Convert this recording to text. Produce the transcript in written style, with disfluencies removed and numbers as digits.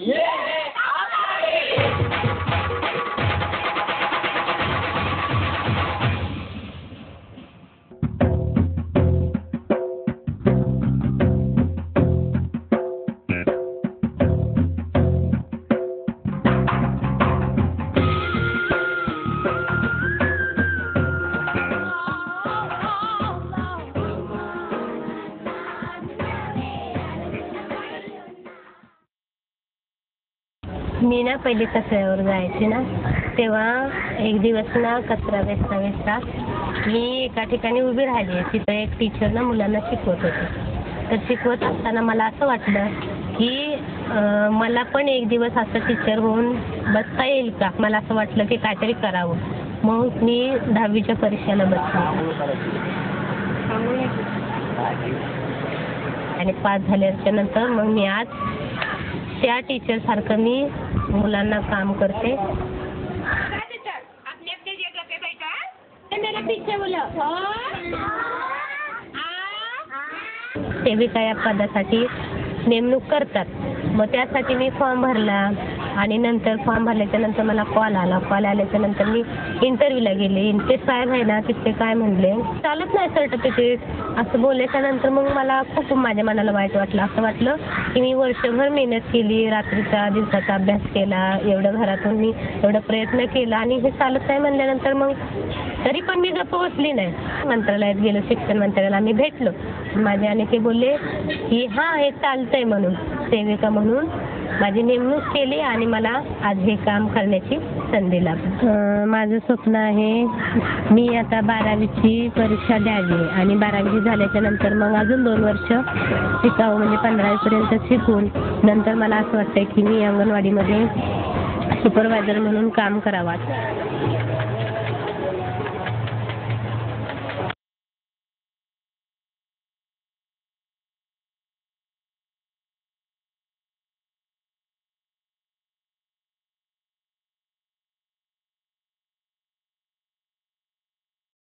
मी ना पहिले कचऱ्यावर जायचे ना, तेव्हा एक दिवस ना कचरा वेचता मी एका ठिकाणी उभी राहिली आहे. तिथं एक टीचर ना मुलांना शिकवत होते. तर शिकवत असताना मला असं वाटलं की मला पण एक दिवस असं टीचर होऊन बसता येईल का. मला असं वाटलं की काहीतरी करावं. मग मी 10वीच्या परीक्षेला बसले आणि पास झाल्याच्या नंतर मग मी आज त्या टीचर सारखं मी मुलांना काम करते. सेविका या पदासाठी नेमणूक करतात. मग त्यासाठी मी फॉर्म भरला आणि नंतर फॉर्म भरल्याच्या नंतर मला कॉल आल्याच्या नंतर मी इंटरव्ह्यूला गेले. ते साहेब आहे ना तिथे काय म्हणले, चालत नाही सर्टिफिकेट असं बोलल्याच्या नंतर मग मला खूप माझ्या मनाला वाईट वाटलं. असं वाटलं की मी वर्षभर मेहनत केली, रात्रीचा दिवसाचा अभ्यास केला, एवढं घरातून मी एवढं प्रयत्न केला आणि हे चालत नाही म्हणल्यानंतर मग तरी पण मी गप्प बसली नाही. मंत्रालयात गेलो, शिक्षण मंत्रालयाला आम्ही भेटलो माझे आणि ते बोलले की हां हे चालतंय म्हणून सेविका म्हणून माझी नेमणूक केली आणि मला आज हे काम करण्याची संधी लाभली. माझं स्वप्न आहे मी आता 12वीची परीक्षा द्यावी आणि 12वी झाल्याच्या नंतर मग अजून 2 वर्ष शिकावं, म्हणजे 15वीपर्यंत शिकून नंतर मला असं वाटतंय की मी अंगणवाडीमध्ये सुपरवायझर म्हणून काम करावं.